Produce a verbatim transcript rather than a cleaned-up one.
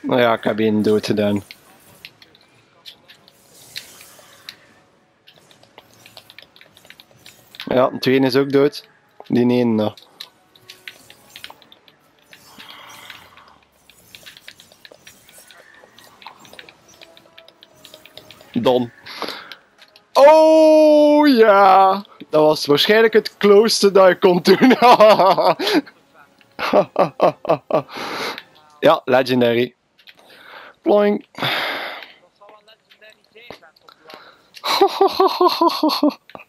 Nou ja, ik heb één dood gedaan. Ja, de tweede is ook dood. Die ene nog. Dom. Oh ja! Dat was waarschijnlijk het closeste dat je kon doen. Ja, legendary. Ploing. Dat zal wel legendary zijn met op